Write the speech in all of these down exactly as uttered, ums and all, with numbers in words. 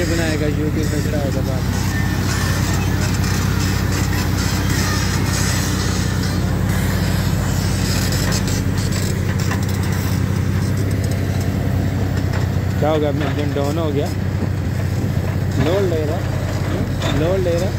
ये बनाएगा यूट्यूब में चढ़ाएगा बाद में। क्या हो गया? अपना इंजन डाउन हो गया, लोड ले रहा लोड ले रहा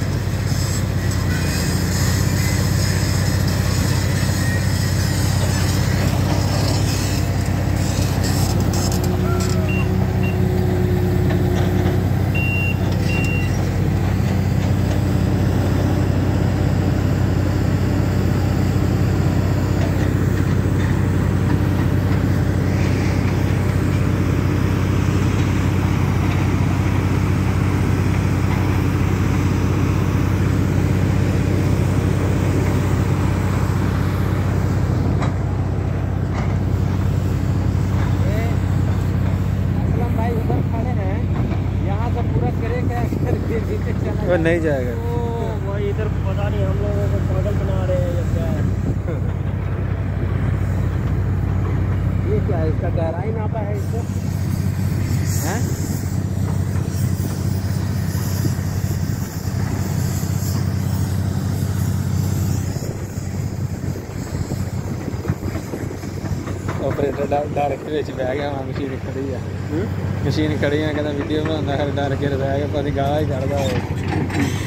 वो नहीं जाएगा। ओ भाई इधर पता नहीं हम लोगों को पागल बना रहे हैं या क्या है। ये क्या है? इसका गहराई नापा है इसको हैं? ऑपरेटर डर के विच बह गया। वहाँ मशीन खड़ी है, मशीन खड़ी है, कहता वीडियो बनाना है, डर के रह गया, पता गाह ही कढ़दा हो।